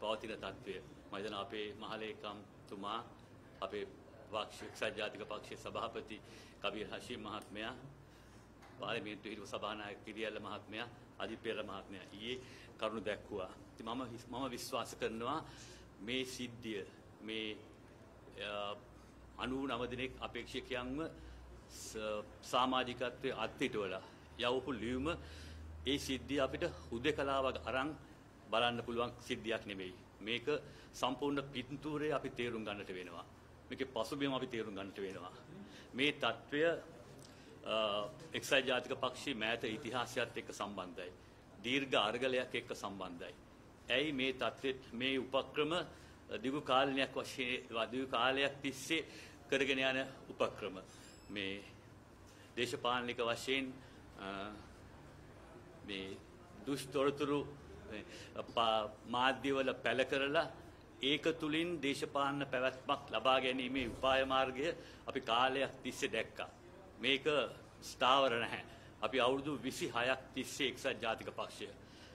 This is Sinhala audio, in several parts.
පවතින තත්ත්වය මම හිතනවා අපේ මහලේකම්තුමා අපේ එක්සත් ජාතික පක්ෂයේ සභාපති කබීර් හෂීම් මහත්මයා පාර්ලිමේන්තු හිටපු සභානායක කිරියල්ල මහත්මයා අදිත් පෙරේර මහත්මයා ඊයේ කරුණු දැක්වුවා. ඉතින් මම විශ්වාස කරනවා මේ සිද්ධිය මේ 99 දිනක් අපේක්ෂකයන්ව සමාජිකත්වයේ අත්හිටවලා යවපු ලියුම ඒ සිද්ධිය අපිට හුදකලාවක් අරන් බලන්න පුළුවන් සිද්ධියක් නෙමෙයි. මේක සම්පූර්ණ පින්තූරේ අපි තේරුම් ගන්නට වෙනවා. මේකේ පසුබිම අපි තේරුම් ගන්නට වෙනවා. මේ తත්වය එක්සත් ජාතික පක්ෂයේ මෑත ඉතිහාසයත් එක්ක සම්බන්ධයි. දීර්ඝ අරගලයක් එක්ක සම්බන්ධයි. ඇයි මේ తත්වෙත් මේ උපක්‍රම දිගු කාලයක් තිස්සේ කරගෙන යන උපක්‍රම මේ දේශපාලනික වශයෙන් මේ දුෂ්තොරතුරු මාධ්‍යවල පැල කරලා ඒක තුලින් දේශපාලන පැවැත්මක් ලබා ගැනීමේ උපාය මාර්ගය අපි කාලයක් තිස්සේ දැක්කා. මේක ස්ථාවර නැහැ. අපි අවුරුදු 26ක් තිස්සේ එක්සත් ජාතික පක්ෂය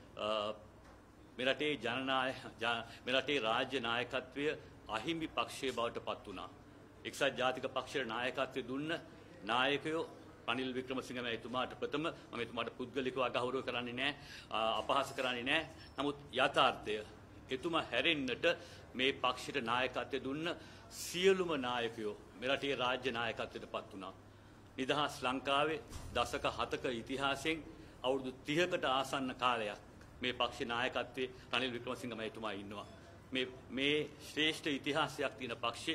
මේ රටේ රාජ්‍ය නායකත්වය අහිමි පක්ෂයේ බවට පත් වුණා. එක්සත් ජාතික පක්ෂයේ නායකත්වය දුන්න නායකයෝ රනිල් වික්‍රමසිංහ මහතුමාට ප්‍රථම මම එතුමාට පුද්ගලිකව අගෞරව කරන්නේ නැහැ, අපහාස කරන්නේ නැහැ. නමුත් යථාර්ථය එතුමා හැරෙන්නට මේ පක්ෂයට නායකත්වය දුන්න සියලුම නායකයෝ මේ රටේ රාජ්‍ය නායකත්වයට පත් වුණා. නිදහස් ලංකාවේ දශක 7ක ඉතිහාසයෙන් අවුරුදු 30කට ආසන්න කාලයක් මේ පක්ෂ නායකත්වයේ රනිල් වික්‍රමසිංහ මහතුමා ඉන්නවා. මේ ශ්‍රේෂ්ඨ ඉතිහාසයක් තියෙන පක්ෂේ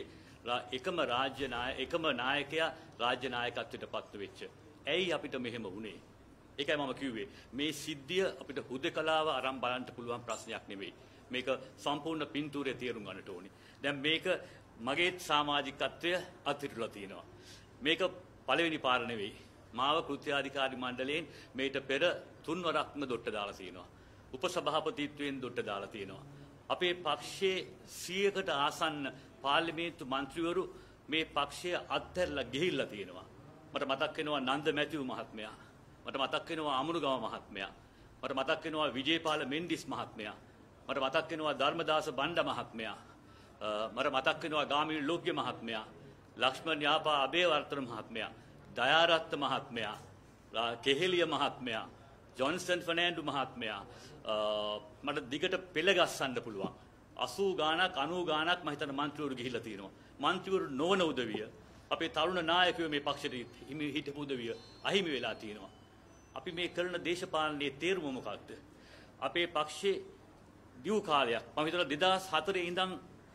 එකම නායකයා රාජ්‍ය නායකත්වයට පත් වෙච්ච. ඇයි අපිට මෙහෙම වුනේ? ඒකයි මම කිව්වේ. මේ සිද්ධිය අපිට හුදකලාව අරන් බලන්න පුළුවන් ප්‍රශ්නයක් නෙවෙයි. මේක සම්පූර්ණ පින්තූරේ තේරුම් ගන්නට ඕනේ. දැන් මේක මගේ සමාජිකත්වය අත්හිටුලා තියෙනවා. මේක පළවෙනි පාර නෙවෙයි. මාව කෘත්‍යාධිකාරී මණ්ඩලයෙන් මේට පෙර 3 වරක්ම දොට්ට දාලා තියෙනවා. උපසභාපතිත්වයෙන් දොට්ට දාලා තියෙනවා. අපේ පක්ෂයේ 100කට ආසන්න පාර්ලිමේන්තු මන්ත්‍රීවරු මේ පක්ෂය අත්හැරලා ගිහිල්ලා තියෙනවා. මට මතක් වෙනවා නන්ද මැතිව් මහත්මයා. මට මතක් වෙනවා අමුණුගම මහත්මයා. මට මතක් වෙනවා විජේපාල මෙන්ඩිස් මහත්මයා. මට මතක් වෙනවා ධර්මදාස බණ්ඩ මහත්මයා. මට මතක් වෙනවා ගාමිණී ලෝක්‍ය මහත්මයා. ලක්ෂ්මන් යාපා අබේවර්ධන මහත්මයා. දයාරත්න මහත්මයා. කෙහෙලිය මහත්මයා. ජොන්සන් ෆර්නෑන්ඩු මහත්මයා. මට දිගට පෙළ ගස්සන්න පුළුවන්. 80 ගාණක් 90 ගාණක් මම හිතන මන්ත්‍රීවරු ගිහිල්ලා තියෙනවා. මන්ත්‍රීවරු නොවන උදවිය අපේ තරුණ නායකයෝ මේ පක්ෂයට හිටපු උදවිය අහිමි වෙලා තියෙනවා. අපි මේ කරන දේශපාලනයේ තේරුම මොකක්ද? අපේ පක්ෂයේ දියු කාලයක් මම හිතනවා 2004 ඉඳන්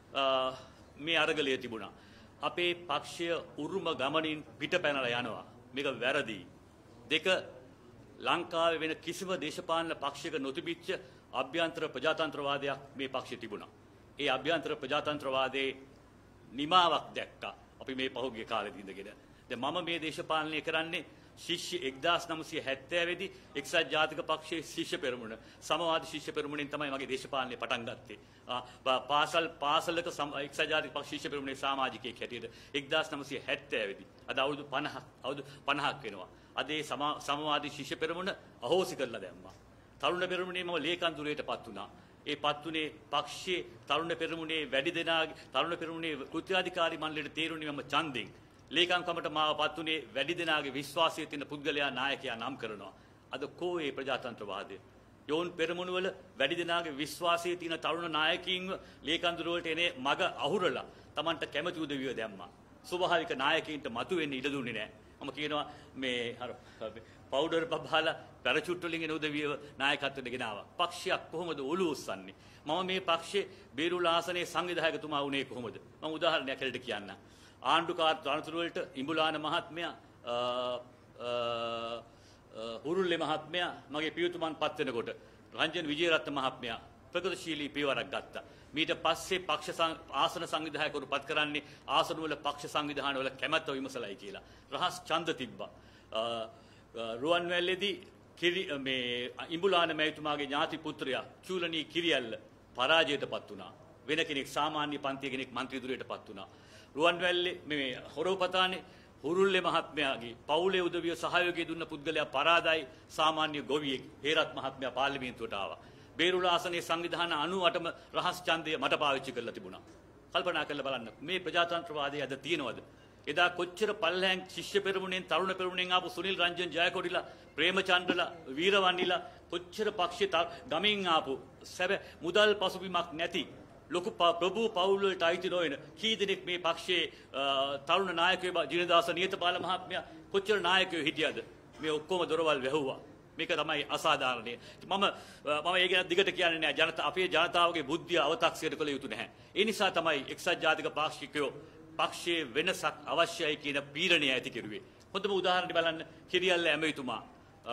මේ අරගලය තිබුණා. අපේ පක්ෂය උරුම ගමනින් පිටපැනලා යනවා. මේක වැරදි. දෙක ලංකාවේ වෙන කිසිම දේශපාලන පක්ෂයක නොතිබිච්ච අභ්‍යන්තර ප්‍රජාතන්ත්‍රවාදයක් මේ පක්ෂය තිබුණා. ඒ අභ්‍යන්තර ප්‍රජාතන්ත්‍රවාදයේ නිමාවක් දැක්කා අපි මේ පහුගිය කාලෙදී ඉඳගෙන. දැන් මම මේ දේශපාලනය කරන්නේ ශිෂ්‍ය 1970 දී එක්සත් ජාතික පක්ෂයේ ශිෂ්‍ය පෙරමුණ සමවාදී ශිෂ්‍ය පෙරමුණෙන් තමයි මගේ දේශපාලනය පටන් ගත්තේ. පාසලක එක්සත් ජාතික පක්ෂ ශිෂ්‍ය පෙරමුණේ සමාජිකයෙක් හැටියට 1970 දී. අද අවුරුදු 50ක් වෙනවා. අද ඒ සමවාදී ශිෂ්‍ය පෙරමුණ අහෝසි කරලා දැම්මා. තරුණ පෙරමුණේ මම ලේකම් දුරේටපත් වුණා. ඒ පත්ුනේ පක්ෂයේ තරුණ පෙරමුණේ වැඩි දෙනාගේ තරුණ පෙරමුණේ කෘත්‍යාධිකාරී මණ්ඩලයට තේරුණේ මම ඡන්දෙන්. ලේකම්කමට මාව පත්ුනේ වැඩි දෙනාගේ විශ්වාසය තියෙන පුද්ගලයා නායකයා නම් කරනවා. අද කෝ ඒ ප්‍රජාතන්ත්‍රවාදය? යෝන් පෙරමුණු වල වැඩි දෙනාගේ විශ්වාසය තියෙන තරුණ නායකයින්ව ලේකම් දුර වලට එනේ මග අහුරලා Tamanට කැමති උදවිය දැම්මා. ස්වභාවික නායකයින්ට මතු වෙන්න ඉඩ දුන්නේ නැහැ. මම කියනවා මේ අර පවුඩර් බබාලා පැරචුට් වලින් එන උදවිය නායකත්වයට ගෙනාවා. පක්ෂයක් කොහොමද ඔලුව උස්සන්නේ? මම මේ පක්ෂයේ බේරුල් ආසනයේ සංවිධායකතුමා වුණේ කොහොමද? මම උදාහරණයක් හැටියට කියන්නම්. ආණ්ඩුකාර තනතුරු වලට ඉඹුලාන මහත්මයා හුරුල්ලේ මහත්මයා මගේ පියතුමන් පත් වෙනකොට රංජන් විජේරත්න මහත්මයා ප්‍රගතිශීලී පියවරක් ගත්තා. ඊට පස්සේ පක්ෂ ආසන සංවිධායකවරු පත් කරන්නේ ආසන වල පක්ෂ සංවිධාන වල කැමැත්ත විමසලයි කියලා. රහස් ඡන්ද තිබ්බා. රුවන්වැල්ලේදී මේ ඉඹුලාන මැතිතුමාගේ ඥාති පුත්‍රයා චූලනී කිරියල්ල පරාජයටපත් වුණා. වෙන කෙනෙක් සාමාන්‍ය පන්තිය කෙනෙක් മന്ത്രി දුරයටපත් වුණා. රුවන්වැල්ලේ මේ හොරවපතානේ හුරුල්ලේ මහත්මයාගේ පවුලේ උදවිය සහයෝගය දුන්න පුද්ගලයා පරාදයි සාමාන්‍ය ගොවියෙක් හේරත් මහත්මයා පාර්ලිමේන්තුවට ආවා. බේරුලාසනයේ සංවිධාන 98ම රහස් ඡන්දය මට පාවිච්චි කරලා තිබුණා. කල්පනා කරලා බලන්න මේ ප්‍රජාතන්ත්‍රවාදයේ අද තියෙනවද? එදා කොච්චර පල්ලෑන් ශිෂ්‍ය පෙරමුණෙන් තරුණ පෙරමුණෙන් ආපු සුනිල් රංජන් ජයකොඩිලා ප්‍රේමචන්ද්‍රලා වීරවන්නිලා කොච්චර පක්ෂේ ගමින් ආපු සැබ මුදල් පසුබිමක් නැති ලොකු ප්‍රභූ පවුල් වලට අයිති නොවන කී දෙනෙක් මේ පක්ෂයේ තරුණ නායකයෝ ජිනදාස නියතපාල මහත්මයා කොච්චර නායකයෝ හිටියද? මේ ඔක්කොම දොරවල් වැහුවා. මේක තමයි අසාධාරණය. මම ඒ ගැන දිගට කියන්නේ නැහැ. අපේ ජනතාවගේ බුද්ධිය අව탁සියට කළ යුතු නැහැ. ඒ නිසා තමයි එක්සත් ජාතික පාක්ෂිකයෝ පක්ෂයේ වෙනසක් අවශ්‍යයි කියන පීඩනය ඇති කෙරුවේ. හොඳම උදාහරණයක් බලන්න කිරියල්ල ඇමතිතුමා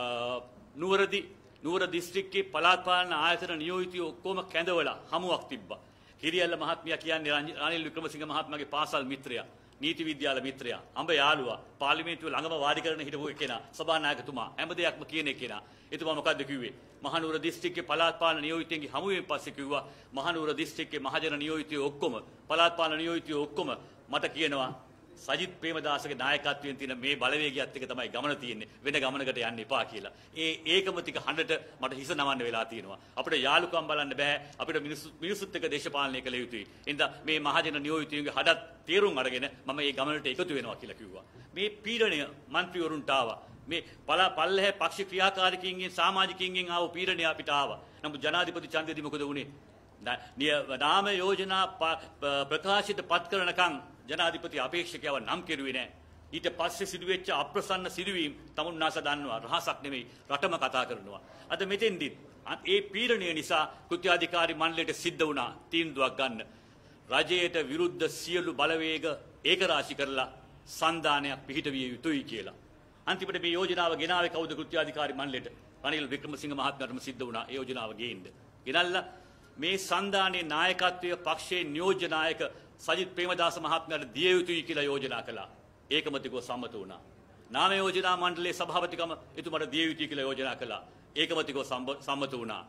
නුවර දිස්ත්‍රික්කයේ පළාත් පාලන ආයතන නියෝජිතයෝ ඔක්කොම කැඳවලා හමුවක් තිබ්බා. කිරියල්ල මහත්මයා කියන්නේ රනිල් වික්‍රමසිංහ මහත්මයාගේ පාසල් මිත්‍රයා, නීති විද්‍යාල මිත්‍රයා, අඹ යාළුවා, පාර්ලිමේන්තුවේ ළඟම වාඩි කරගෙන හිටපු කෙනා, සභානායකතුමා, හැම දෙයක්ම කියන කෙනා. එතුමා මොකද්ද කිව්වේ? මහනුවර දිස්ත්‍රික්කයේ පළාත් පාලන නියෝජිතයන්ගේ හමුවෙන් පස්සේ කිව්වා මහනුවර දිස්ත්‍රික්කයේ මහජන නියෝජිතයෝ ඔක්කොම, පළාත් පාලන නියෝජිතයෝ ඔක්කොම මට කියනවා සජිත් ප්‍රේමදාසගේ නායකත්වයෙන් තියෙන මේ බලවේගයත් එක තමයි ගමන තියෙන්නේ. වෙන ගමනකට යන්න එපා කියලා. ඒකමතික හඬට මට හිස නමන්න වෙලා තියෙනවා. අපිට යාළුකම් බලන්න බෑ. අපිට මිනිසුත් එක්ක දේශපාලනය කළ යුතුයි. එනිසා මේ මහජන නියෝජිතයන්ගේ හඬත් තේරුම් අරගෙන මම මේ ගමනට එකතු වෙනවා කියලා කිව්වා. මේ පීඩනය മന്ത്രിවරුන්ට ආවා. මේ පල්ලෙහා පක්ෂ ක්‍රියාකාරකීන්ගෙන් සමාජිකයින්ගෙන් ආව පීඩනය අපිට ආවා. නමුත් ජනාධිපති ඡන්දෙදි මොකද වුනේ? නාම යෝජනා ප්‍රකාශිත පත් කරනකම් ජනාධිපති අපේක්ෂකයව නම් කෙරුවේ නැහැ. ඊට පස්සේ සිදුවෙච්ච අප්‍රසන්න සිදුවීම් තමුන්නාස දන්නවා. රහසක් නෙමෙයි රටම කතා කරනවා. අද මෙතෙන්දි ඒ පීඩනය නිසා කෘත්‍යාධිකාරී මණ්ඩලයට සිද්ධ වුණා තීන්දුවක් ගන්න. රජයට විරුද්ධ සියලු බලවේග ඒකරාශී කරලා සංධානයක් පිහිටවිය යුතුයි කියලා. අන්තිමට මේ යෝජනාව ගෙනාවේ කවුද? කෘත්‍යාධිකාරී මණ්ඩලයට රනිල් වික්‍රමසිංහ මහත්මයාටම සිද්ධ වුණා ඒ යෝජනාව ගේන්න. ගෙනල්ලා මේ සංධානයේ නායකත්වය පක්ෂයේ නියෝජ්‍ය නායක සජිත් ප්‍රේමදාස මහත්මයාට දිය යුතුයි කියලා යෝජනා කළා. ඒකමතිකව සම්මත වුණා. නාම යෝජනා මණ්ඩලයේ සභාපතිකම එතුමාට දිය යුතුයි කියලා යෝජනා කළා. ඒකමතිකව සම්මත වුණා.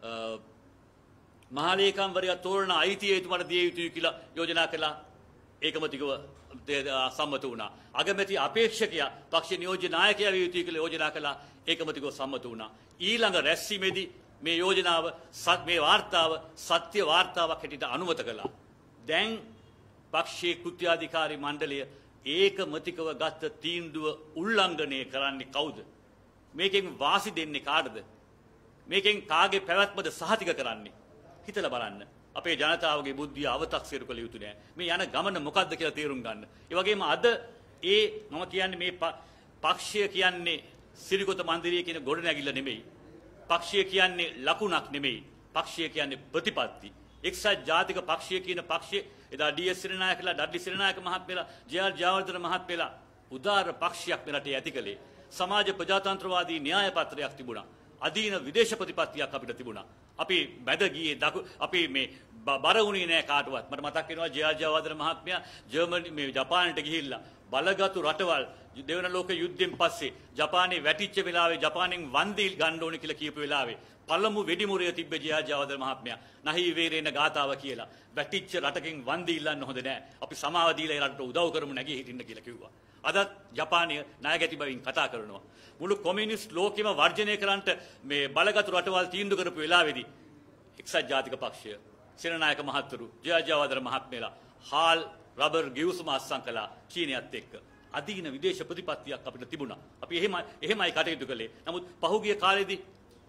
මහලේකම්වරයා තෝරන අයිතිය එතුමාට දිය යුතුයි කියලා යෝජනා කළා. ඒකමතිකව සම්මත වුණා. අගමැති අපේක්ෂකයා පක්ෂ නියෝජ්‍ය නායකයා විය යුතුයි කියලා යෝජනා කළා. ඒකමතිකව සම්මත වුණා. ඊළඟ රැස්වීමේදී මේ යෝජනාව මේ වාර්තාව සත්‍ය වාර්තාවක් හැටියට අනුමත කළා. දැන් පක්ෂයේ කෘත්‍යාධිකාරී මණ්ඩලය ඒකමතිකව ගත්ත තීන්දුව උල්ලංඝනය කරන්නේ කවුද? මේකෙන් වාසි දෙන්නේ කාටද? මේකෙන් කාගේ පැවැත්මද සහතික කරන්නේ? හිතලා බලන්න. අපේ ජනතාවගේ බුද්ධිය අව탁සිරු කළ යුතු නෑ. මේ යන ගමන මොකද්ද කියලා තේරුම් ගන්න. ඒ වගේම අද මම කියන්නේ මේ පක්ෂය කියන්නේ සිරිකොත මන්දිරය කියන ගොඩනැගිල්ල නෙමෙයි. පක්ෂය කියන්නේ ලකුණක් නෙමෙයි. පක්ෂය කියන්නේ ප්‍රතිපත්ති. එක්සත් ජාතික පක්ෂය කියන පක්ෂය එදා ඩී.එස්. සිරිනායකලා, ඩඩ්ලි සිරිනායක මහත්මයලා, ජේ.ආර්. ජයවර්ධන මහත්මයලා උදාර පක්ෂයක් මේ රටේ ඇති කළේ. සමාජ ප්‍රජාතන්ත්‍රවාදී න්‍යාය පත්‍රයක් තිබුණා. අදීන විදේශ ප්‍රතිපත්තියක් අපිට තිබුණා. අපි මැද ගියේ අපි මේ බර වුණේ නෑ කාටවත්. මට මතක් වෙනවා ජේ.ආර්. ජයවර්ධන මහත්මයා ජපානයට ගිහිල්ලා බලගතු රටවල් දෙවන ලෝක යුද්ධයෙන් පස්සේ ජපානයේ වැටිච්ච වෙලාවේ ජපානෙන් වන්දි ගන්න ඕනේ කියලා කියපු වෙලාවේ පළමු වෙඩිමුරය තිබ්බ ජේ.ආර්. ජයවර්ධන මහත්මයා නහි වේරේන ගාතාව කියලා වැටිච්ච රටකින් වන්දි ඉල්ලන්න හොඳ නෑ. අපි සමාව දීලා ඒ රටට උදව් කරමු නැගී හිටින්න කියලා කිව්වා. අදත් ජපානය ණයගැති බවින් කතා කරනවා. මුළු කොමියුනිස්ට් ලෝකෙම වර්ජනය කරන්නට මේ බලගතු රටවල් තීන්දුව කරපු වෙලාවේදී එක්සත් ජාතික පක්ෂය සේනානායක මහත්වරු ජේ.ආර්. ජයවර්ධන මහත්මයලා හාල් රබර් ගිවිසුම අත්සන් කළා චීනයත් එක්ක. අදීන විදේශ ප්‍රතිපත්තියක් අපිට තිබුණා. අපි එහෙමයි කටයුතු කළේ. නමුත් පහුගිය කාලෙදී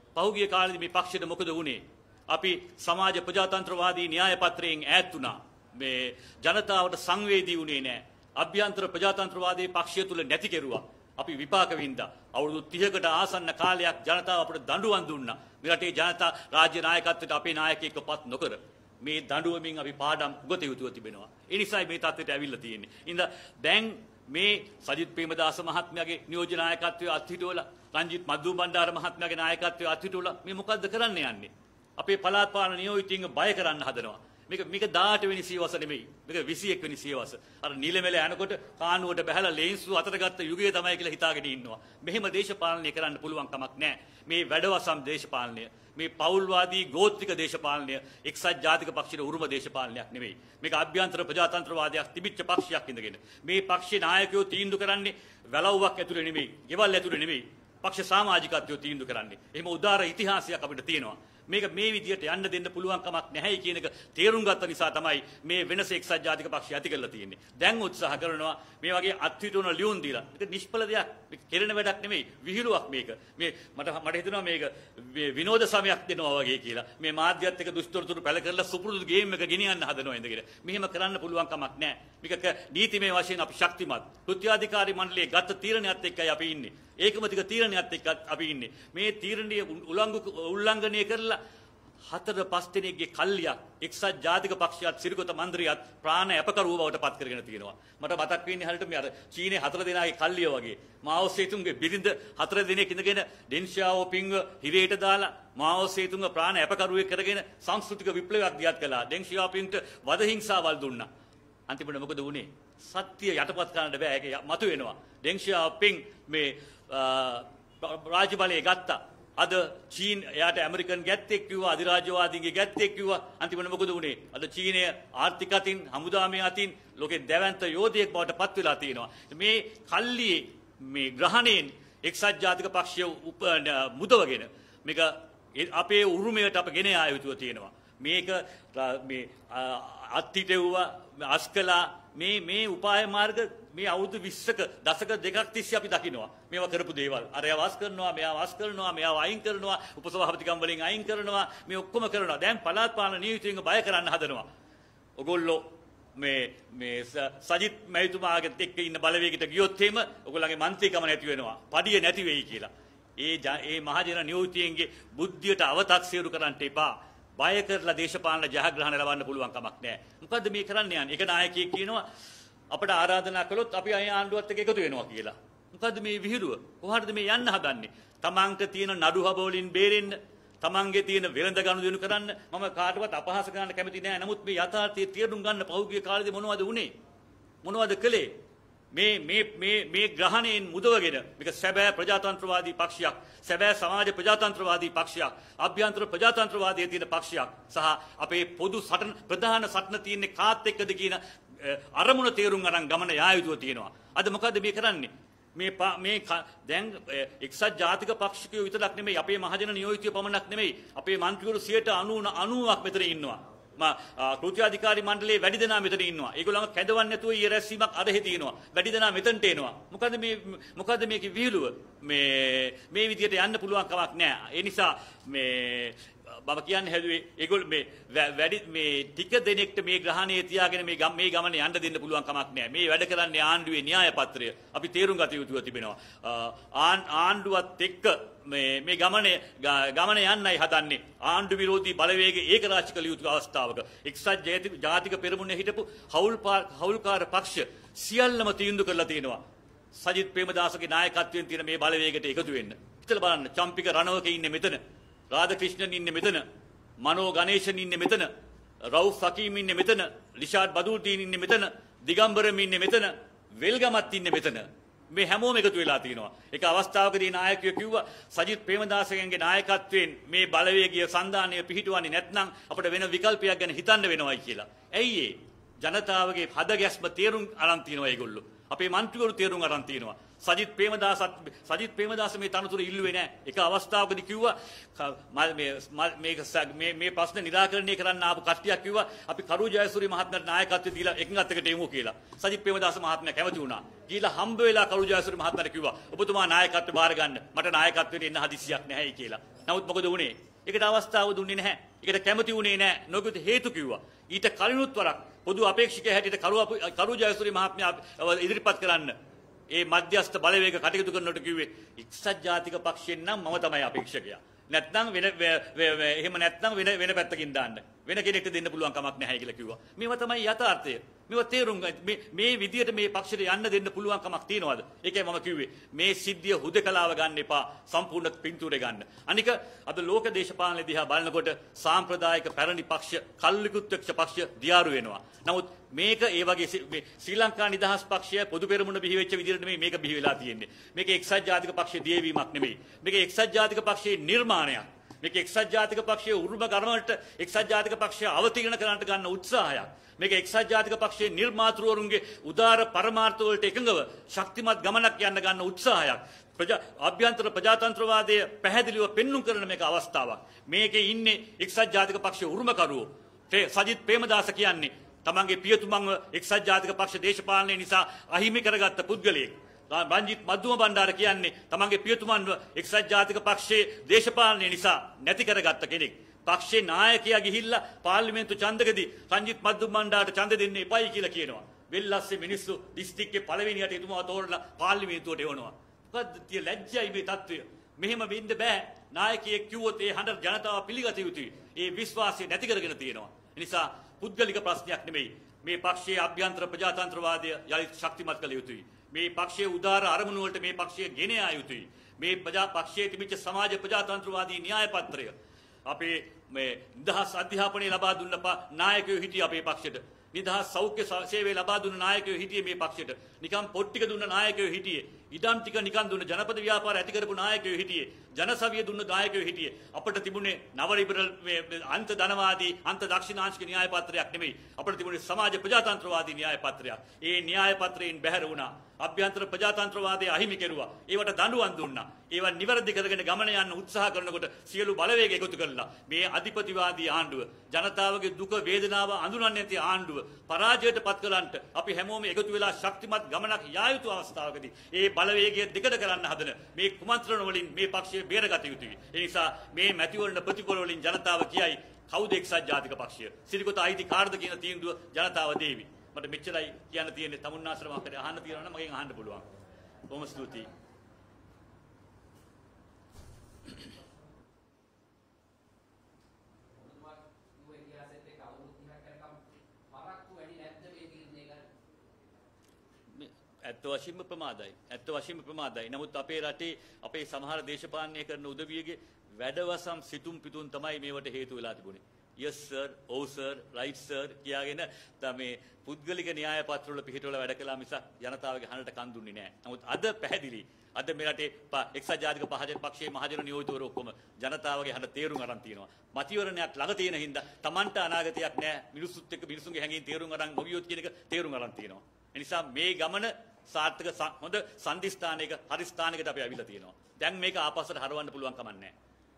මේ පක්ෂයට මොකද වුනේ? අපි සමාජ ප්‍රජාතන්ත්‍රවාදී න්‍යාය පත්‍රයෙන් ඈත් වුණා. මේ ජනතාවට සංවේදී වුණේ නැහැ. අභ්‍යන්තර ප්‍රජාතන්ත්‍රවාදී පක්ෂය තුල නැති කෙරුවා. අපි විපාක වින්දා. අවුරුදු 30කට ආසන්න කාලයක් ජනතාව අපට දඬුවම් දුන්නා. මේ රටේ ජනතා රාජ්‍ය නායකත්වයට අපේ නායකයෙක්වපත් නොකර මේ දඬුවමින් අපි පාඩම් උගත යුතුව තිබෙනවා. ඒ නිසායි මේ තත්ත්වයට ඇවිල්ලා තියෙන්නේ. ඉතින් දැන් මේ සජිත් ප්‍රේමදාස මහත්මයාගේ නියෝජ්‍ය නායකත්වයේ අත්හිටුවලා රංජිත් මද්දු බණ්ඩාර මහත්මයාගේ නායකත්වයේ අත්හිටුවලා මේ මොකද්ද කරන්න යන්නේ? අපේ පළාත් පාලන නියෝජිතින්ව බය කරන්න හදනවා. මේක 18 වෙනි සියවස නෙමෙයි. මේක 21 වෙනි සියවස. අර නිලමෙල යනකොට කානුවට බහැලා ලේන්සු අතට ගත්ත යුගය තමයි කියලා හිතාගෙන ඉන්නවා. මෙහෙම දේශපාලනය කරන්න පුළුවන් කමක් නැහැ. මේ වැඩවසම් දේශපාලනය, මේ පෞල්වාදී ගෝත්‍රික දේශපාලනය එක්සත් ජාතික පක්ෂයේ උරුම දේශපාලනයක් නෙමෙයි. මේක අභ්‍යන්තර ප්‍රජාතන්ත්‍රවාදයක් තිබිච්ච පක්ෂයක් ඉඳගෙන. මේ පක්ෂයේ නායකයෝ තීන්දුව කරන්නේ වැලව්වක් ඇතුලේ නෙමෙයි, ගෙවල් ඇතුලේ නෙමෙයි. පක්ෂ සමාජිකත්වය තීන්දුව කරන්නේ. එහෙම උදාර ඉතිහාසයක් අපිට තියෙනවා. මේක මේ විදියට යන්න දෙන්න පුළුවන් කමක් නැහැයි කියන එක තේරුම් ගත්ත නිසා තමයි මේ වෙනස එක්සත් ජාතික පක්ෂය ඇති කරලා තියෙන්නේ. දැන් උත්සාහ කරනවා මේ වගේ අත්විඳුන ලියුම් දීලා. ඒක නිෂ්ඵල දෙයක්. මේක කෙරෙන වැඩක් නෙමෙයි. විහිළුවක් මේක. මේ මට හිතෙනවා මේක විනෝද සමයක් දෙනවා වගේ කියලා. මේ මාධ්‍යත් එක්ක දුෂ්ටතොරතුරු පැල කරලා සුපුරුදු ගේම් එක ගෙනියන්න හදනවා ඉඳගෙන. මෙහෙම කරන්න පුළුවන් කමක් නැහැ. මේක නීතිමය වශයෙන් අපි ශක්තිමත්. කෘත්‍යාධිකාරී මණ්ඩලයේ ගත තීරණයත් එක්කයි අපි ඉන්නේ. ඒකමතික තීරණයත් එක්ක අපි ඉන්නේ. මේ තීරණය උල්ලංඝනය කරලා 4-5 දිනකගේ කල්ලියක් එක්සත් ජාතික පක්ෂයත් සිරිකොත මන්ත්‍රියත් ප්‍රාණ අපකරුව බවට පත් කරගෙන තියෙනවා. මට මතක් වෙන්නේ හරියට මේ අර චීනේ 4 දෙනාගේ කල්ලිය වගේ. මාओ සේතුන්ගේ බිරිඳ 4 දිනක ඉඳගෙන ඩෙන් ෂාओपिंग හිරේට දාලා මාओ සේතුන්ව ප්‍රාණ අපකරුවෙක් කරගෙන සංස්කෘතික විප්ලවයක් දියත් කළා. ඩෙන් ෂාओपिंगට වද හිංසාවල් දුන්නා. අන්තිමට මොකද වුනේ? සත්‍ය යටපත් කරන්න බෑ. ඒක මතුවෙනවා. ඩෙන් ෂාओपिंग මේ රාජ්‍ය බලය ගත්තා. අද චීන එයාට ඇමරිකන් ගැත්තෙක් කිව්වා, අධිරාජ්‍යවාදීන්ගේ ගැත්තෙක් කිව්වා. අන්තිමට මොකද වුනේ? අද චීනය ආර්ථික අතින්, හමුදාමය අතින් ලෝකේ දැවැන්ත යෝධයෙක් බවට පත් වෙලා තියෙනවා. මේ කල්ලියේ මේ ග්‍රහණයෙන් එක්සත් ජාතික පක්ෂය මුදවගෙන මේක අපේ උරුමයට අප ගෙන ආ යුතුව තියෙනවා. මේක මේ අත්හිටෙව්වා, අස්කලා මේ උපාය මාර්ග මේ අවුරුදු 20ක දශක දෙකක් තිස්සේ අපි දකිනවා. මේවා කරපු දේවල්. අරයා වාස් කරනවා, මෙයා වාස් කරනවා, මෙයා අයින් කරනවා, උපසභාපතිකම් වලින් අයින් කරනවා, මේ ඔක්කොම කරනවා. දැන් පළාත් පාලන නීතියෙන් බය කරන්න හදනවා. ඔගොල්ලෝ මේ සජිත් මැතිතුමාගෙත් එක්ක ඉන්න බලවේගයට ගියොත් එහෙම ඔයගොල්ලන්ගේ මන්ත්‍රීකම නැති වෙනවා. පඩිය නැති වෙයි කියලා. ඒ මහජන නියෝජිතයන්ගේ බුද්ධියට අව탁සිරු කරන්න එපා. බය කරලා දේශපාලන ජයග්‍රහණ ලබන්න පුළුවන් කමක් නැහැ. මොකද්ද මේ කරන්න යන්නේ? එක නායකයෙක් කියනවා අපට ආරාධනා කළොත් අපි අය ආණ්ඩුවත් එක්ක එකතු වෙනවා කියලා. මොකද්ද මේ විහිළුව? කොහොමද මේ යන්න හදන්නේ? තමන්ට තියෙන නඩු හබවලින් බේරෙන්න, තමන්ගේ තියෙන වෙළඳ ගනුදෙනු කරන්න මම කාටවත් අපහාස කරන්න කැමති නැහැ. නමුත් මේ යථාර්ථයේ තේරුම් ගන්න පහුගිය කාලේදී මොනවද වුනේ? මොනවද කළේ? මේ ග්‍රහණයෙන් මුදවගෙන මේක සැබෑ ප්‍රජාතන්ත්‍රවාදී පක්ෂයක්, සැබෑ සමාජ ප්‍රජාතන්ත්‍රවාදී පක්ෂයක්, අභ්‍යන්තර ප්‍රජාතන්ත්‍රවාදයේ තියෙන පක්ෂයක් සහ අපේ පොදු සටන ප්‍රධාන සටන තියෙන්නේ කාත් එක්කද කියන අරමුණ තේරුම් අරන් ගමන යා යුතුව තියෙනවා. අද මොකද මේ කරන්නේ? මේ දැන් එක්සත් ජාතික පක්ෂිකයෝ විතරක් නෙමෙයි, අපේ මහජන නියෝජිතයෝ පමණක් නෙමෙයි, අපේ මන්ත්‍රීවරු 90%ක් මෙතන ඉන්නවා. කෘත්‍යාධිකාරී මණ්ඩලයේ වැඩි දෙනා මෙතන ඉන්නවා. ඒගොල්ලන්ව කැඳවන්නේ නැතුව ඊ රැස්වීමක් අරහෙ තියෙනවා. වැඩි දෙනා මෙතනට එනවා. මොකද මේකේ විහිළුව? මේ විදියට යන්න පුළුවන් කමක් නැහැ. ඒ නිසා මම කියන්නේ හැදුවේ ඒගොල්ලෝ වැඩි ටික දෙනෙක්ට මේ ග්‍රහණයේ තියාගෙන මේ ගමන යන්න දෙන්න පුළුවන් කමක් නැහැ. මේ වැඩ කරන්නේ ආණ්ඩුවේ න්‍යාය පත්‍රය. අපි තේරුම් ගත යුතුව තිබෙනවා. ආණ්ඩුවත් එක්ක මේ ගමන යන්නයි හදන්නේ. ආණ්ඩු විරෝධී බලවේග ඒකරාශී කළ යුතු අවස්ථාවක එක්සත් ජාතික පෙරමුණේ හිටපු හවුල්කාර පක්ෂ සියල්ලම තීන්දුව කරලා තියෙනවා. සජිත් ප්‍රේමදාසගේ නායකත්වයෙන් තියෙන මේ බලවේගයට එකතු වෙන්න. හිතලා බලන්න, චම්පික රණවක ඉන්නේ මෙතන. රාධකෘෂ්ණන් ඉන්නේ මෙතන, මනෝ ගණේෂන් ඉන්නේ මෙතන, රවුෆ් හකීම් ඉන්නේ මෙතන, රිෂාඩ් බදුල්දීන් ඉන්නේ මෙතන, දිගම්බරම් ඉන්නේ මෙතන, වෙල්ගමත් ඉන්නේ මෙතන. මේ හැමෝම එකතු වෙලා තිනවා. ඒක අවස්ථාවකදී නායකයෝ කිව්වා සජිත් ප්‍රේමදාසගේ නායකත්වයෙන් මේ බලවේගීය සන්ධානය පිහිටුවන්නේ නැත්නම් අපිට වෙන විකල්පයක් ගැන හිතන්න වෙනවයි කියලා. ඇයි ඒ? ජනතාවගේ හද ගැස්ම තේරුම් අරන් තිනවා ඒගොල්ලෝ. අපේ මන්ත්‍රීවරු තේරුම් අරන් තිනවා. සජිත් ප්‍රේමදාස මේ තනතුර ඉල්ලුවේ නැහැ. එක අවස්ථාවකදී කිව්වා මේ ප්‍රශ්න නිරාකරණය කරන්න ආපු කට්ටියක් කිව්වා අපි කරු ජයසූරිය මහත්මයාට නායකත්වය දීලා එකඟත් එකට එමු කියලා. සජිත් ප්‍රේමදාස මහත්මයා කැමති වුණා. ගිහිලා හම්බ වෙලා කරු ජයසූරිය මහත්මයාට කිව්වා ඔබතුමා නායකත්වය බාර ගන්න. මට නායකත්වයට එන්න හදිසියක් නැහැයි කියලා. නමුත් මොකද වුනේ? ඒකට අවස්ථාව දුන්නේ නැහැ. ඒකට කැමති වුණේ නැහැ. නොගිත හේතු කිව්වා. ඊට කලිනුත් වරක් පොදු අපේක්ෂකයා හැටියට කරු ජයසූරිය මහත්මයා ඉදිරිපත් කරන්න ඒ මධ්‍යස්ථ බලවේග කටයුතු කරනකොට කිව්වේ එක්සත් ජාතික පක්ෂයෙන් නම් මම තමයි අපේක්ෂකයා. නැත්නම් එහෙම නැත්නම් වෙන පැත්තකින් දාන්න. වෙන කෙනෙක්ට දෙන්න පුළුවන් කමක් නැහැ කියලා කිව්වා. මේව තමයි යථාර්ථය. මේව තේරුම් මේ විදියට මේ පක්ෂයට යන්න දෙන්න පුළුවන් කමක් තියනවාද? ඒකයි මම කිව්වේ. මේ සිද්ධිය හුදකලාව ගන්න එපා. සම්පූර්ණ පින්තූරේ ගන්න. අනික අද ලෝක දේශපාලන දිහා බලනකොට සාම්ප්‍රදායික පැරණි පක්ෂ, කල්ලිකුත්වෙක්ෂ පක්ෂ දියාරු වෙනවා. නමුත් මේක ඒ වගේ ශ්‍රී ලංකා නිදහස් පක්ෂය පොදු පෙරමුණ බිහි වෙච්ච විදිහට නෙමෙයි මේක බිහි වෙලා තියෙන්නේ. මේක එක්සත් ජාතික පක්ෂයේ දියවීමක් නෙමෙයි. මේක එක්සත් ජාතික පක්ෂයේ නිර්මාණයක්. මේක එක්සත් ජාතික පක්ෂයේ උරුම ගණවලට එක්සත් ජාතික පක්ෂය අවතීර්ණ කරන්නට ගන්න උත්සාහයක්. මේක එක්සත් ජාතික පක්ෂයේ නිර්මාතෘවරුන්ගේ උදාර පරමාර්ථ වලට එකඟව ශක්තිමත් ගමනක් යන්න ගන්න උත්සාහයක්. අභ්‍යන්තර ප්‍රජාතන්ත්‍රවාදය පැහැදිලිව පෙන්눔 කරන මේක අවස්ථාවක්. මේකේ ඉන්නේ එක්සත් ජාතික පක්ෂයේ උරුමකරුවෝ. සජිත් ප්‍රේමදාස කියන්නේ තමන්ගේ පියතුමන්ව එක්සත් ජාතික පක්ෂ දේශපාලනය නිසා අහිමි කරගත්ත පුද්ගලයෙක්. රංජිත් මද්දුම බණ්ඩාර කියන්නේ තමන්ගේ පියතුමන්ව එක්සත් ජාතික පක්ෂයේ දේශපාලනය නිසා නැති කරගත්ත කෙනෙක්. පක්ෂේ නායකයා ගිහිල්ලා පාර්ලිමේන්තු ඡන්දකදී රංජිත් මද්දුම බණ්ඩාරට ඡන්ද දෙන්න එපයි කියලා කියනවා. වෙල්ලස්සේ මිනිස්සු දිස්ත්‍රික්කේ පළවෙනියට එතුමා තෝරලා පාර්ලිමේන්තුවට එවනවා. මොකද්ද තිය ලැජ්ජයි මේ තත්ත්වය. මෙහෙම වෙන්න බෑ. නායකයෙක් කිව්වොත් ඒ හඬ ජනතාව පිළිගත යුතුයි. ඒ විශ්වාසය නැති කරගෙන තියෙනවා. ඒ නිසා පුද්ගලික ප්‍රශ්නයක් නෙමෙයි. මේ පක්ෂයේ අභ්‍යන්තර ප්‍රජාතන්ත්‍රවාදය යලිත් ශක්තිමත් කළ යුතුයි. මේ පක්ෂයේ උදාර අරමුණු වලට මේ පක්ෂය ගෙන යා යුතුයි. මේ පක්ෂයේ තිබිච්ච සමාජ ප්‍රජාතන්ත්‍රවාදී න්‍යාය පත්‍රය අපේ මේ නිදහස් අධ්‍යාපනය ලබා දුන්න නායකයෝ හිටිය අපේ පක්ෂෙට. නිදහස් සෞඛ්‍ය සේවය ලබා දුන්න නායකයෝ හිටියේ මේ පක්ෂෙට. නිකම් පොත් ටික දුන්න නායකයෝ හිටියේ. ඉඩම් ටික නිකන් දුන්න ජනපද ව්‍යාපාර ඇති කරපු නායකයෝ හිටියේ. ජනසවිය දුන්න නායකයෝ හිටියේ. අපිට තිබුණේ නව ලිබරල් අන්ත ධනවාදී අන්ත දක්ෂිනාංශික න්‍යාය පත්‍රයක් නෙමෙයි. අපිට තිබුණේ සමාජ ප්‍රජාතන්ත්‍රවාදී න්‍යාය පත්‍රයක්. ඒ න්‍යාය පත්‍රයෙන් බැහැර වුණා. අභ්‍යන්තර ප්‍රජාතන්ත්‍රවාදයේ අහිමි කෙරුවා. ඒවට දඬුවම් දුන්නා. ඒවා නිවැරදි කරගෙන ගමන යන්න උත්සාහ කරනකොට සියලු බලවේග එකතු කළා. මේ අධිපතිවාදී ආණ්ඩුව ජනතාවගේ දුක වේදනාව අඳුනන්නේ නැති ආණ්ඩුව පරාජයට පත් කරන්නට අපි හැමෝම එකතු වෙලා ශක්තිමත් ගමනක් යා යුතු අවස්ථාවකදී ඒ බලවේගය දෙකට කරන්න හදන මේ කුමන්ත්‍රණ වලින් මේ පක්ෂය බේරගත යුතුයි. ඒ නිසා මේ මැතිවරණ ප්‍රතිඵල වලින් ජනතාව කියයි කවුද එක්සත් ජාතික පක්ෂය? සිරිකොත අයිති කාර්ද කියන තීන්දුව ජනතාව දේවි. මට මෙච්චරයි කියන්න තියෙන්නේ. තමුන්නාසරම අපිට අහන්න තියෙනවා නම් මගෙන් අහන්න පුළුවන්. බොහොම ස්තුතියි. ඇත්ත වශයෙන්ම ප්‍රමාදයි. ඇත්ත වශයෙන්ම ප්‍රමාදයි. නමුත් අපේ රටේ අපේ සමහර දේශපාලනය කරන උදවියගේ වැඩවසම් සිතුම් පිතුම් තමයි මේවට හේතු වෙලා තිබුණේ. yes sir, oh sir, right sir කියාගෙන තමයි පුද්ගලික න්‍යාය පත්‍ර වල පිළිහිටවල වැඩ කළා මිසක් ජනතාවගේ හඬට කන් දුන්නේ නැහැ. නමුත් අද පැහැදිලි. අද මේ රටේ එක්සත් ජාතික පක්ෂයේ මහජන නියෝජිතවරු ඔක්කොම ජනතාවගේ හඬ තේරුම් අරන් තියෙනවා. මතිවරණයක් ළඟ තියෙන හින්දා Tamanට අනාගතයක් නැහැ. මිනිස්සුත් එක්ක මිනිසුන්ගේ හැඟීම් තේරුම් අරන් නොවියොත් කියන එක තේරුම් අරන් තියෙනවා. ඒ නිසා මේ ගමන සාර්ථක හොඳ සම්දිස්ථානයක හරි ස්ථානයකට අපි අවිලා තියෙනවා. දැන් මේක ආපස්සට හරවන්න පුළුවන් කමක් නැහැ.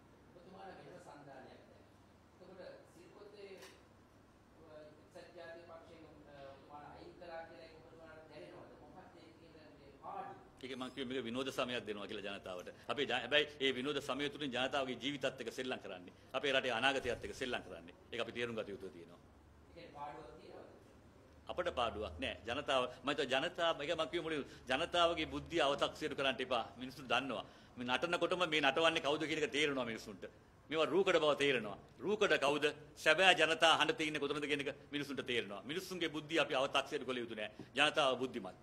ඒක මම කිව්වේ මේක විනෝද සමයක් දෙනවා කියලා ජනතාවට. අපි හැබැයි ඒ විනෝද සමය තුලින් ජනතාවගේ ජීවිතත් එක්ක සෙල්ලම් කරන්නේ. අපේ රටේ අනාගතයත් එක්ක සෙල්ලම් කරන්නේ. ඒක අපි තේරුම් ගත යුතු තියෙනවා. අපට පාඩුවක් නෑ. ජනතාව මම ජනතාව මේක මම කිව්ව මුලින් ජනතාවගේ බුද්ධිය අව탁සිරු කරන්න එපා. මිනිස්සු දන්නවා. මේ නටනකොටම මේ නටවන්නේ කවුද කියන එක තේරෙනවා මිනිස්සුන්ට. මේවා රූකඩ බව තේරෙනවා. රූකඩ කවුද? සැබෑ ජනතාව හඬ තින්නේ කොතනද කියන එක මිනිස්සුන්ට තේරෙනවා. මිනිස්සුන්ගේ බුද්ධිය අපි අව탁සිරු කළ යුතු නෑ. ජනතාව බුද්ධිමත්.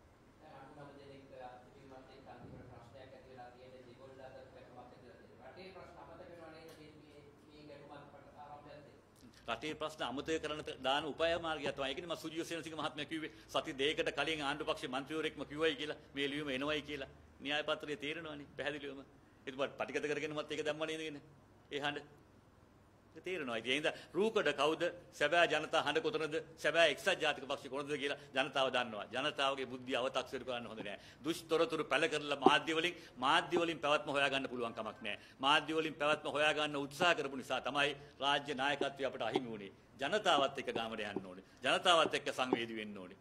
රටේ ප්‍රශ්න අමතක කරන දාන උපාය මාර්ගයක් තමයි. ඒකනේ මම සුජිය සේනසිංහ මහත්මයා කිව්වේ සති දෙකකට කලින් ආණ්ඩු පක්ෂේ මන්ත්‍රීවරයෙක්ම කිව්වයි කියලා මේ ලියුම එනවයි කියලා. න්‍යාය පත්‍රයේ තේරෙනවනේ පැහැදිලිවම. ඒක පටිගත කරගෙනමත් ඒක දැම්ම නේද? ඒ හඬ තේරෙනවා. ඒ හින්දා රූකඩ කවුද? සැබෑ ජනතා හඬ කොතනද? සැබෑ එක්සත් ජාතික පක්ෂේ කොතනද කියලා ජනතාව දන්නවා. ජනතාවගේ බුද්ධිය අව탁සිරු කරන්න හොඳ නෑ. දුෂ්තරතුරු පැල කරලා මාධ්‍ය වලින් පැවැත්ම හොයාගන්න පුළුවන් කමක් නෑ. මාධ්‍ය වලින් පැවැත්ම හොයාගන්න උත්සාහ කරපු නිසා තමයි රාජ්‍ය නායකත්වය අපට අහිමි වුණේ. ජනතාවත් එක්ක ගාමට යන්න ඕනේ. ජනතාවත් එක්ක සංවේදී වෙන්න ඕනේ.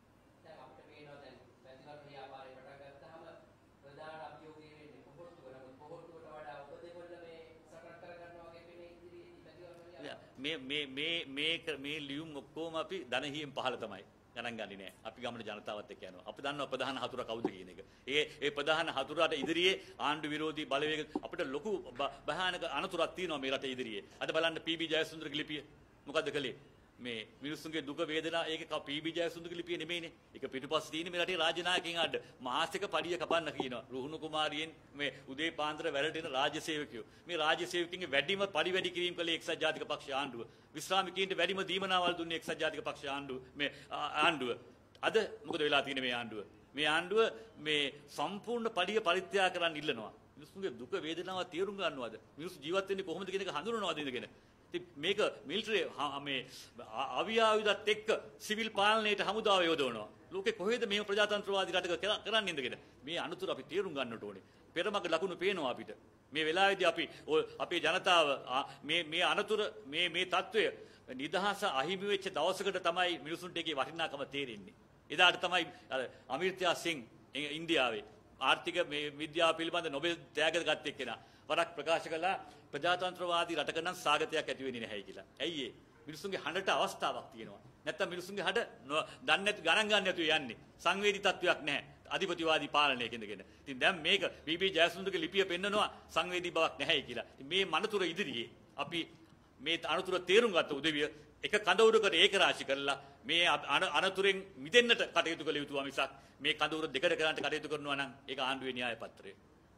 මේ ලියුම් ඔක්කොම අපි ධනහියෙන් පහළ තමයි ගණන් ගන්නේ නැහැ. අපි ගමන ජනතාවත් එක්ක යනවා. අපි දන්නවා ප්‍රධාන හතුර කවුද කියන එක. ඒ ප්‍රධාන හතුරට ඉදිරියේ ආණ්ඩු විරෝධී බලවේග අපිට ලොකු භයානක අනතුරක් තියෙනවා මේ රටේ ඉදිරියේ. අද බලන්න පීබී ජයසුන්දරගේ ලිපිය මොකද්ද කළේ? මේ මිනිස්සුන්ගේ දුක වේදනා ඒක පීබී ජයසුන්දරගේ ලිපිය නෙමෙයිනේ. ඒක පිටුපස්සේ තියෙන මේ රටේ රාජ්‍ය නායකයන් අඩ මාසික පඩිය කපන්න කියනවා. රුහුණු කුමාරියෙන් මේ උදේ පාන්දර වැරදෙන රාජ්‍ය සේවකයෝ. මේ රාජ්‍ය සේවකින්ගේ වැඩිම පඩි වැඩි කිරීම කළේ එක්සත් ජාතික පක්ෂ ආණ්ඩුව. විශ්‍රාමිකයින්ට වැඩිම දීමනාවල් දුන්නේ එක්සත් ජාතික පක්ෂ ආණ්ඩුව. අද මොකද වෙලා තියෙන්නේ මේ ආණ්ඩුව? මේ ආණ්ඩුව මේ සම්පූර්ණ පඩිය පරිත්‍යාග කරන්න ඉල්ලනවා. මිනිස්සුන්ගේ දුක වේදනාව තේරුම් ගන්නවද? මිනිස්සු ජීවත් වෙන්නේ කොහොමද කියන එක හඳුනනවද ඉඳගෙන? ඉතින් මේක මිලිටරි මේ අවියායුධත් එක්ක සිවිල් පාලනයට හමුදාව යොදවනවා. ලෝකේ කොහෙද මේ ප්‍රජාතන්ත්‍රවාදී රටක කරන්නේ ඉඳගෙන? මේ අනුතුර අපි තේරුම් ගන්නට ඕනේ. පෙරමග ලකුණු පේනවා අපිට. මේ වෙලාවේදී අපි අපේ ජනතාව මේ අනතුර මේ තත්වය නිදහස අහිමි වෙච්ච දවසකට තමයි මිනිසුන්ට ඒකේ වටිනාකම තේරෙන්නේ. එදාට තමයි අමර්ත්‍යා සිං ඉන්දියාවේ ආර්ථික මේ විද්‍යාව පිළිබඳ නොබෙල් ත්‍යාග ගත් එක්කෙනා වරක් ප්‍රකාශ කළා ප්‍රජාතන්ත්‍රවාදී රටක නම් සාගතයක් ඇති වෙන්නේ නැහැයි කියලා. ඇයි ඒ? මිනිසුන්ගේ හඬට අවස්ථාවක් තියෙනවා. නැත්තම් මිනිසුන්ගේ හඬ දන්නේ නැති ගණන් ගන්න නැතුව යන්නේ. සංවේදී තත්වයක් නැහැ. අධිපතිවාදී පාලනයක ඉඳගෙන. ඉතින් දැන් මේක බීබී ජයසුන්දරගේ ලිපිය පෙන්නනවා සංවේදී බවක් නැහැයි කියලා. ඉතින් මේ මනතුර ඉදිරියේ අපි මේ අනතුර තේරුම් ගත්ත උදවිය එක කඳවුරකට ඒක රාශි කරලා මේ අනතුරෙන් මිදෙන්නට කටයුතු කළ යුතුවා මිසක් මේ කඳවුර දෙකට කරන්නට කටයුතු කරනවා නම් ඒක ආණ්ඩුවේ න්‍යාය පත්‍රය.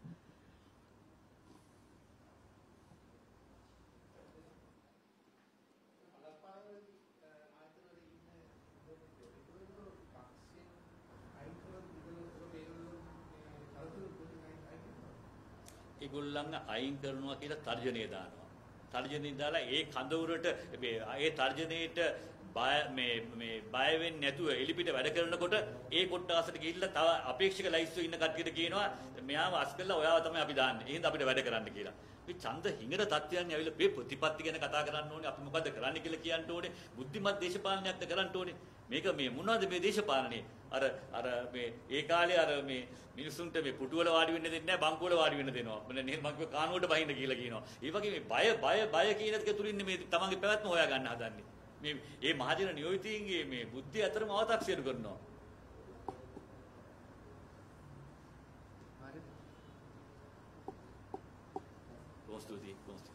ඒගොල්ලන් අයින් කරනවා කියලා තර්ජනය දානවා. තර්ජනය දාලා ඒ කඳවුරට ඒ තර්ජනයේට බය වෙන්නේ නැතුව එලිපිට වැඩ කරනකොට ඒ කොට්ටාසට ගිහිල්ලා තව අපේක්ෂක ලයිස්තුවේ ඉන්න කට්ටියට කියනවා මෙයාව අස් කළා ඔයාව තමයි අපි දාන්නේ. එහෙනම් අපිට වැඩ කරන්න කියලා. මේ ඡන්ද හිඟට තත්ත්වයන් ඇවිල්ලා මේ ප්‍රතිපත්ති ගැන කතා කරන්න ඕනේ. අපි මොකද්ද කරන්න කියලා කියන්න ඕනේ. බුද්ධිමත් දේශපාලනයක්ද කරන්න ඕනේ. මේක මේ මොනවද මේ දේශපාලනේ? අර මේ ඒ කාලේ අර මේ මිනිසුන්ට මේ පුටුවල වාඩි වෙන්න දෙන්නේ නැහැ බංකුවල වාඩි වෙන්න දෙනවා. මම කිව්ව කානුවට බහින්න කියලා කියනවා. ඒ වගේ මේ බය කියන එක තුලින් මේ තමන්ගේ පැවැත්ම හොයා ගන්න හදන්නේ. මේ මහජන නියෝජිතයින්ගේ මේ බුද්ධිය අතරම අව탁සියරු කරනවා. හරි. කොස්තුති